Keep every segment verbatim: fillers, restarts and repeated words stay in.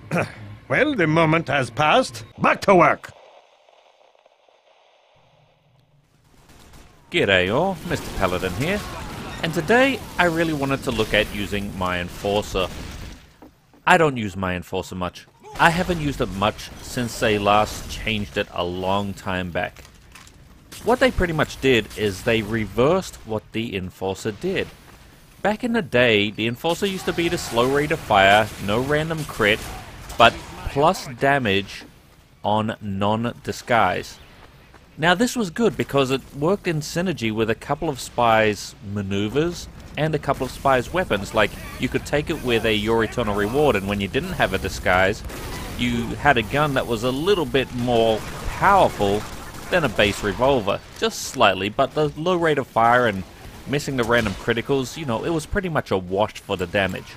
Well, the moment has passed. Back to work! G'day all, Mister Paladin here, and today I really wanted to look at using my Enforcer. I don't use my Enforcer much. I haven't used it much since they last changed it a long time back. What they pretty much did is they reversed what the Enforcer did. Back in the day, the Enforcer used to be the slow rate of fire, no random crit, but plus damage on non-disguise. Now this was good because it worked in synergy with a couple of spies' maneuvers and a couple of spies' weapons. Like, you could take it with a Your Eternal Reward, and when you didn't have a disguise, you had a gun that was a little bit more powerful than a base revolver. Just slightly, but the low rate of fire and missing the random criticals, you know, it was pretty much a wash for the damage.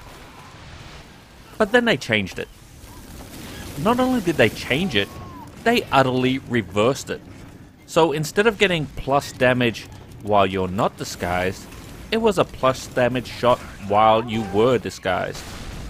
But then they changed it. Not only did they change it, they utterly reversed it. So instead of getting plus damage while you're not disguised, it was a plus damage shot while you were disguised.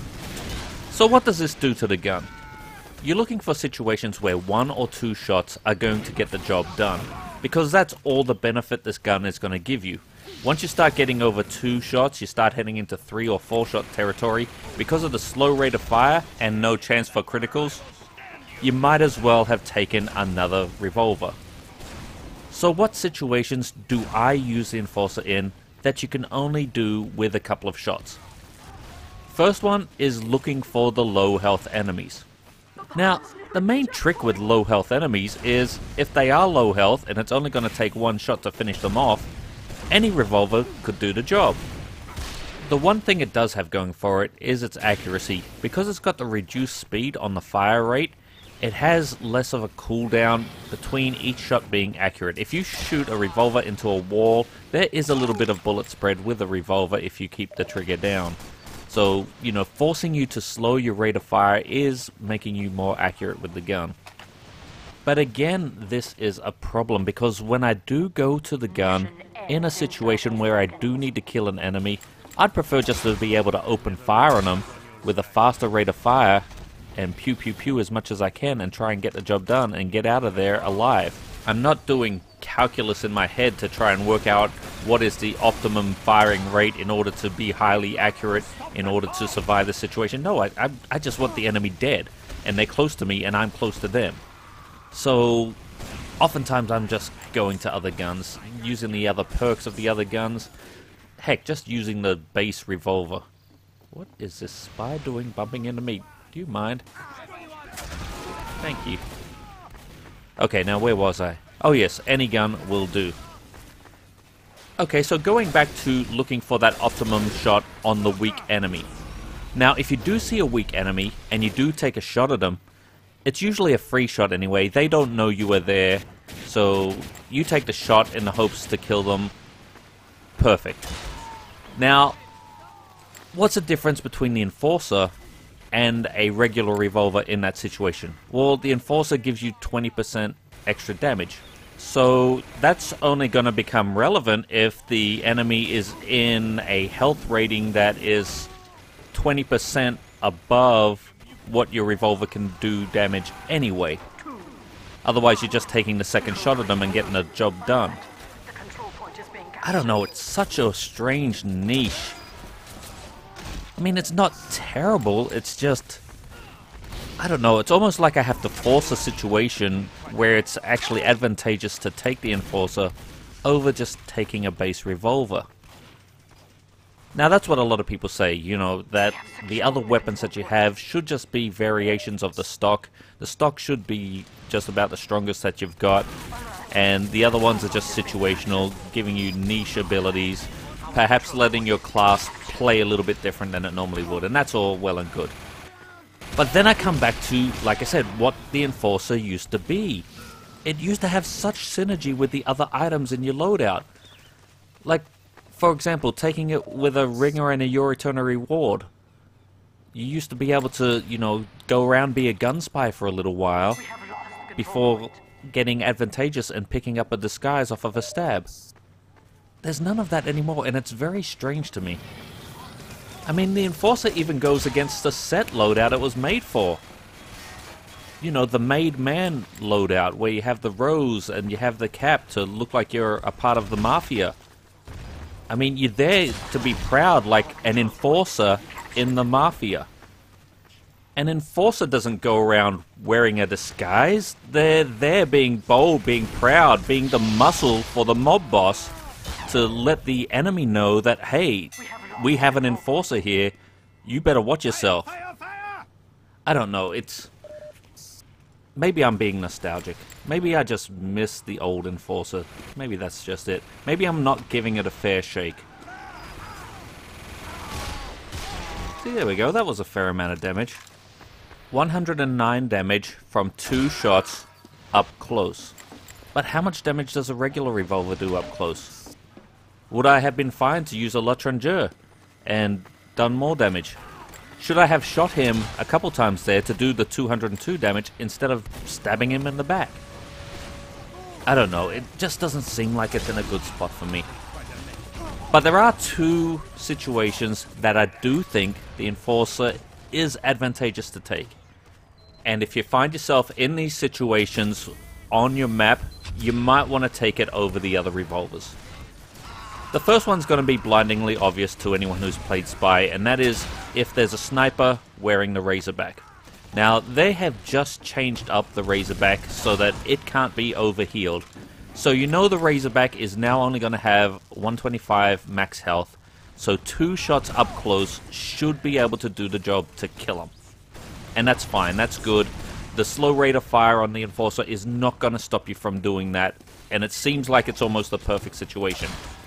So what does this do to the gun? You're looking for situations where one or two shots are going to get the job done, because that's all the benefit this gun is going to give you. Once you start getting over two shots, you start heading into three or four shot territory. Because of the slow rate of fire and no chance for criticals, you might as well have taken another revolver. So what situations do I use the Enforcer in that you can only do with a couple of shots? First one is looking for the low health enemies. Now, the main trick with low health enemies is if they are low health and it's only going to take one shot to finish them off, any revolver could do the job. The one thing it does have going for it is its accuracy. Because it's got the reduced speed on the fire rate, it has less of a cooldown between each shot being accurate. If you shoot a revolver into a wall, there is a little bit of bullet spread with a revolver if you keep the trigger down. So, you know, forcing you to slow your rate of fire is making you more accurate with the gun. But again, this is a problem because when I do go to the gun in a situation where I do need to kill an enemy, I'd prefer just to be able to open fire on them with a faster rate of fire and pew pew pew as much as I can and try and get the job done and get out of there alive. I'm not doing calculus in my head to try and work out what is the optimum firing rate in order to be highly accurate in order to survive the situation. No, I, I, I just want the enemy dead and they're close to me and I'm close to them. So oftentimes I'm just going to other guns, using the other perks of the other guns. Heck, just using the base revolver. What is this spy doing bumping into me? Do you mind? Thank you. Okay, now where was I? Oh yes, any gun will do. Okay, so going back to looking for that optimum shot on the weak enemy. Now, if you do see a weak enemy, and you do take a shot at them, it's usually a free shot anyway. They don't know you are there, so you take the shot in the hopes to kill them. Perfect. Now, what's the difference between the Enforcer and a regular revolver in that situation? Well, the Enforcer gives you twenty percent extra damage. So that's only going to become relevant if the enemy is in a health rating that is twenty percent above what your revolver can do damage anyway. Otherwise, you're just taking the second shot at them and getting the job done. I don't know, it's such a strange niche. I mean, it's not terrible, it's just, I don't know, it's almost like I have to force a situation where it's actually advantageous to take the Enforcer over just taking a base revolver. Now that's what a lot of people say, you know, that the other weapons that you have should just be variations of the stock. The stock should be just about the strongest that you've got, and the other ones are just situational, giving you niche abilities, perhaps letting your class play a little bit different than it normally would, and that's all well and good. But then I come back to, like I said, what the Enforcer used to be. It used to have such synergy with the other items in your loadout. Like, for example, taking it with a ringer and a Your Eternal Reward. You used to be able to, you know, go around, be a gun spy for a little while before getting advantageous and picking up a disguise off of a stab. There's none of that anymore, and it's very strange to me. I mean, the Enforcer even goes against the set loadout it was made for. you know, the made man loadout, where you have the rose and you have the cap to look like you're a part of the mafia. I mean, you're there to be proud like an enforcer in the mafia. An enforcer doesn't go around wearing a disguise. They're there being bold, being proud, being the muscle for the mob boss to let the enemy know that, hey, we have an enforcer here. You better watch yourself. I don't know, it's... Maybe I'm being nostalgic. Maybe I just miss the old enforcer. Maybe that's just it. Maybe I'm not giving it a fair shake. See, there we go. That was a fair amount of damage. one hundred nine damage from two shots up close. But how much damage does a regular revolver do up close? Would I have been fine to use a l'étranger and done more damage? Should I have shot him a couple times there to do the two hundred two damage instead of stabbing him in the back? I don't know, it just doesn't seem like it's in a good spot for me. But there are two situations that I do think the enforcer is advantageous to take. And if you find yourself in these situations on your map, you might want to take it over the other revolvers. The first one's going to be blindingly obvious to anyone who's played Spy, and that is if there's a sniper wearing the Razorback. Now, they have just changed up the Razorback so that it can't be overhealed. So you know the Razorback is now only going to have one twenty-five max health, so two shots up close should be able to do the job to kill him. And that's fine, that's good. The slow rate of fire on the Enforcer is not going to stop you from doing that, and it seems like it's almost the perfect situation.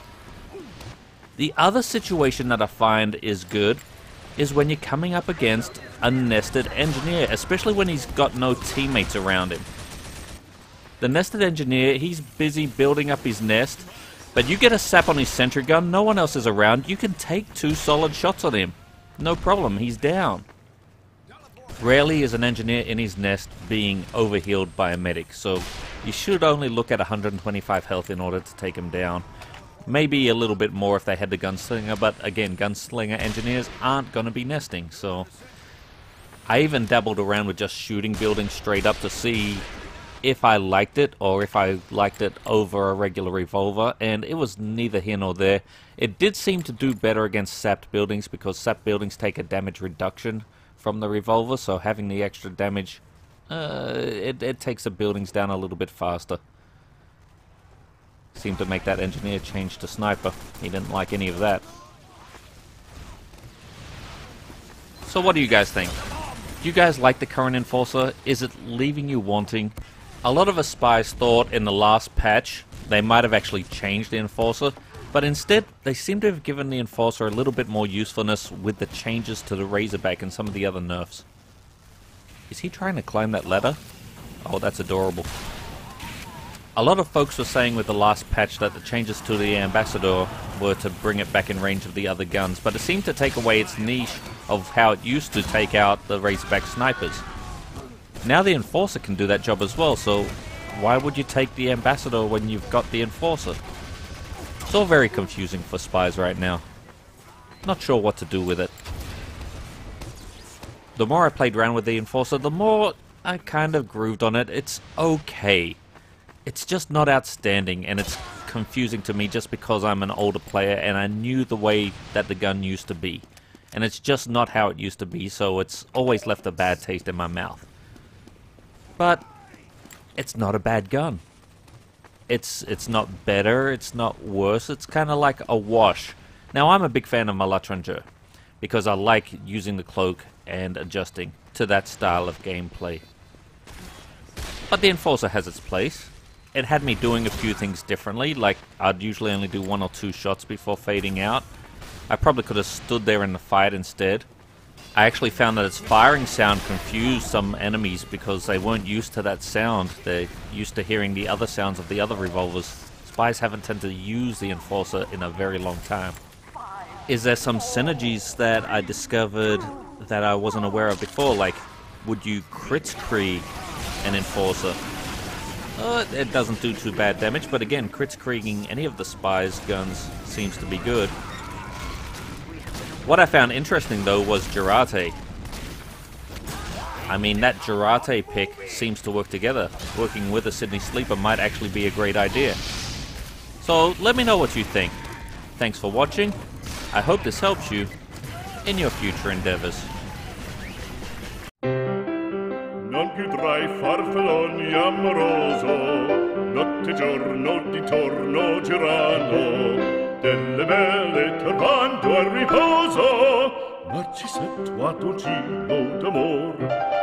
The other situation that I find is good is when you're coming up against a nested engineer, especially when he's got no teammates around him. The nested engineer, he's busy building up his nest, but you get a sap on his sentry gun, no one else is around, you can take two solid shots on him. No problem, he's down. Rarely is an engineer in his nest being overhealed by a medic, so you should only look at one hundred twenty-five health in order to take him down. Maybe a little bit more if they had the gunslinger, but again, gunslinger engineers aren't going to be nesting, so... I even dabbled around with just shooting buildings straight up to see if I liked it, or if I liked it over a regular revolver, and it was neither here nor there. It did seem to do better against sapped buildings, because sapped buildings take a damage reduction from the revolver, so having the extra damage, uh, it, it takes the buildings down a little bit faster. Seemed to make that engineer change to sniper. He didn't like any of that. So what do you guys think? Do you guys like the current Enforcer? Is it leaving you wanting? A lot of us spies thought in the last patch they might have actually changed the Enforcer, but instead they seem to have given the Enforcer a little bit more usefulness with the changes to the Razorback and some of the other nerfs. Is he trying to climb that ladder? Oh, that's adorable. A lot of folks were saying with the last patch that the changes to the Ambassador were to bring it back in range of the other guns, but it seemed to take away its niche of how it used to take out the Razorback snipers. Now the Enforcer can do that job as well, so why would you take the Ambassador when you've got the Enforcer? It's all very confusing for spies right now. Not sure what to do with it. The more I played around with the Enforcer, the more I kind of grooved on it. It's okay. It's just not outstanding, and it's confusing to me just because I'm an older player and I knew the way that the gun used to be. And it's just not how it used to be, so it's always left a bad taste in my mouth. But it's not a bad gun. It's it's not better, it's not worse, it's kind of like a wash. Now I'm a big fan of my l'étranger because I like using the cloak and adjusting to that style of gameplay. But the Enforcer has its place. It had me doing a few things differently, like I'd usually only do one or two shots before fading out. I probably could have stood there in the fight instead. I actually found that its firing sound confused some enemies because they weren't used to that sound. They're used to hearing the other sounds of the other revolvers. Spies haven't tended to use the Enforcer in a very long time. Is there some synergies that I discovered that I wasn't aware of before? Like, would you crits-cree an Enforcer? Uh, it doesn't do too bad damage, but again, crits-creeing any of the spies' guns seems to be good. What I found interesting though was Jarate. I mean, that Girate pick seems to work together. Working with a Sydney Sleeper might actually be a great idea. So let me know what you think. Thanks for watching. I hope this helps you in your future endeavors. Non più tra i farfalloni amoroso, notte e giorno di torno girando, delle belle turbando al riposo, ma ci sei tuo dolcino d'amor.